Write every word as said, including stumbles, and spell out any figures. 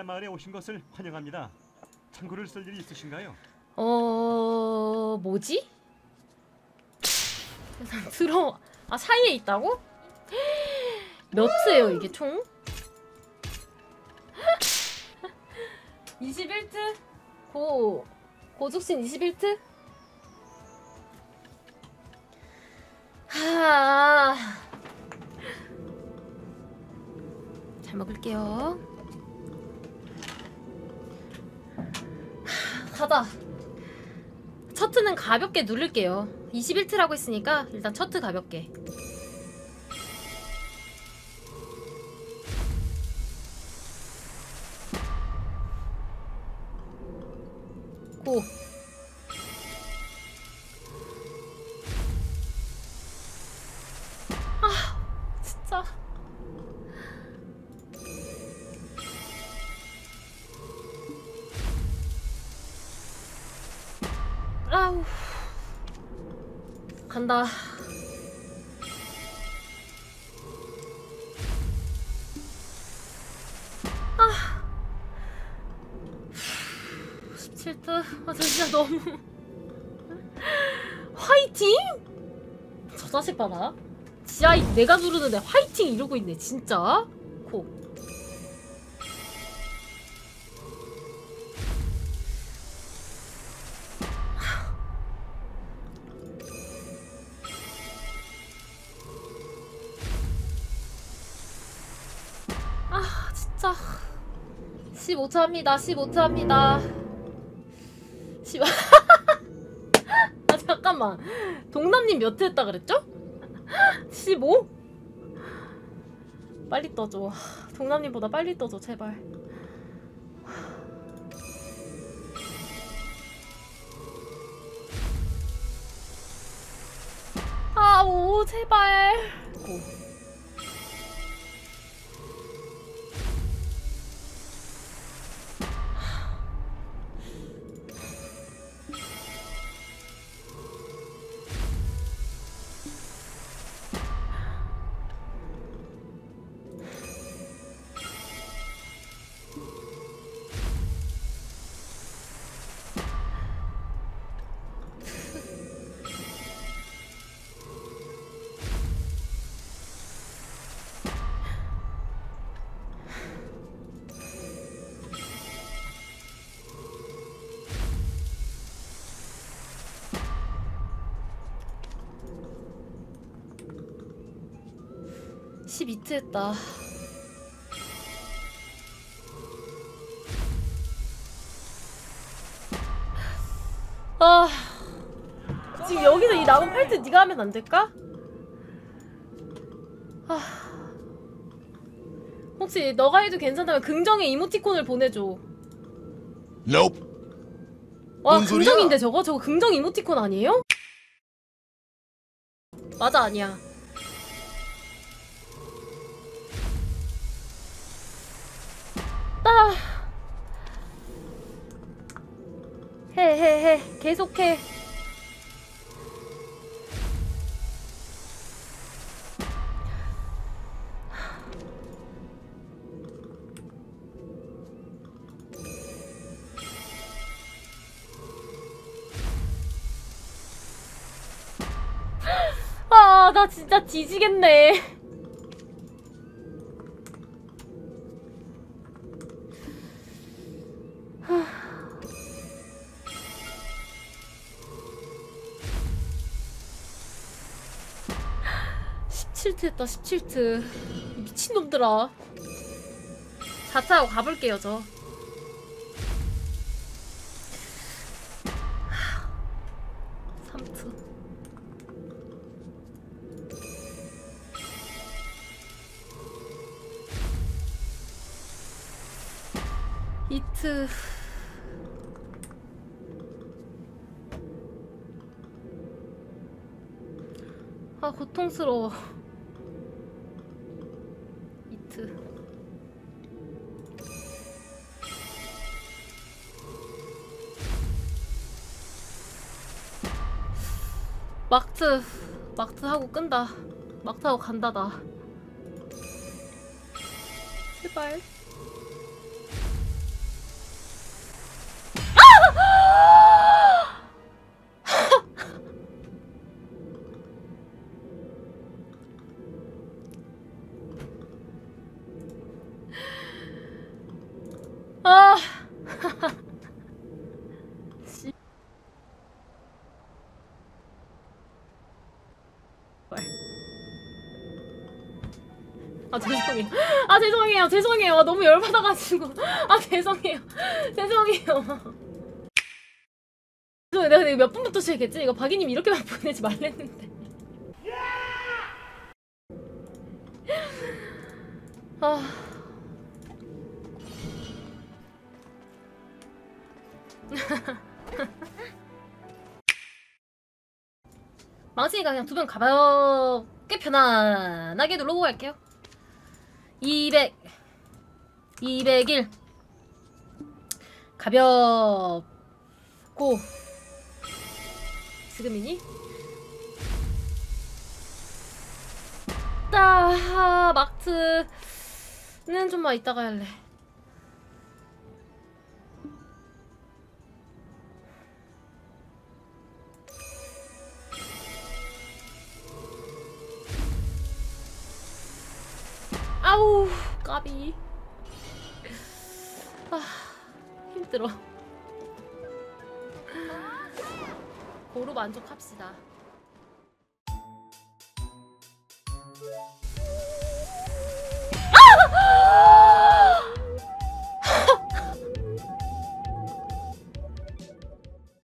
사일리아 마을에 오신 것을 환영합니다. 창구를 쓸 일이 있으신가요? 어... 뭐지? 들어... 아 사이에 있다고? 몇 트예요 이게 총? 이십일 트? 고... 고죽신 이십일 트? 하... 잘 먹을게요. 하... 가자. 첫 트는 가볍게 누를게요. 이십일 트라고 했으니까 일단 첫 트 가볍게. 고. 아 진짜 아우 간다. 아 십칠 트. 아 저 진짜 너무 화이팅? 저 자식 봐라. 지하 내가 누르는데 화이팅 이러고 있네 진짜. 고. 아 진짜 십오 차 합니다. 십오 차 합니다. 십... 아 잠깐만 동남님 몇 트 했다 그랬죠? 십오? 빨리 떠줘. 동남님보다 빨리 떠줘 제발. 아 오 제발. 고. 십이 트 했다. 아 지금 여기서 이 남은 팔 트 네가 하면 안 될까? 아 혹시 너가 해도 괜찮다면 긍정의 이모티콘을 보내줘. Nope. 와 뭔 소리야? 긍정인데 저거? 저거 긍정 이모티콘 아니에요? 맞아 아니야. 아 해 해 해 계속해. 아 나 진짜 뒤지겠네. 십칠 트 했다. 십칠 트 미친놈들아. 사 차 하고 가볼게요 저. 삼 트 이 트 아 고통스러워. 이 트 막트 막트 하고 끈다. 막트 하고 간다 나. 제발. 아 죄송해요. 아 죄송해요. 죄송해요. 아, 너무 열받아가지고. 아 죄송해요. 죄송해요. 죄송해요. 내가 몇 분부터 시작했지? 이거 박이님 이렇게만 보내지 말랬는데. 아. 망치니까 그냥 두 명 가볍게 편안하게 누르고 갈게요. 이백 이백일 가볍고 지금이니? 따 막트는 좀만 이따가 할래. 아우 까비. 아 힘들어. 고로 만족합시다.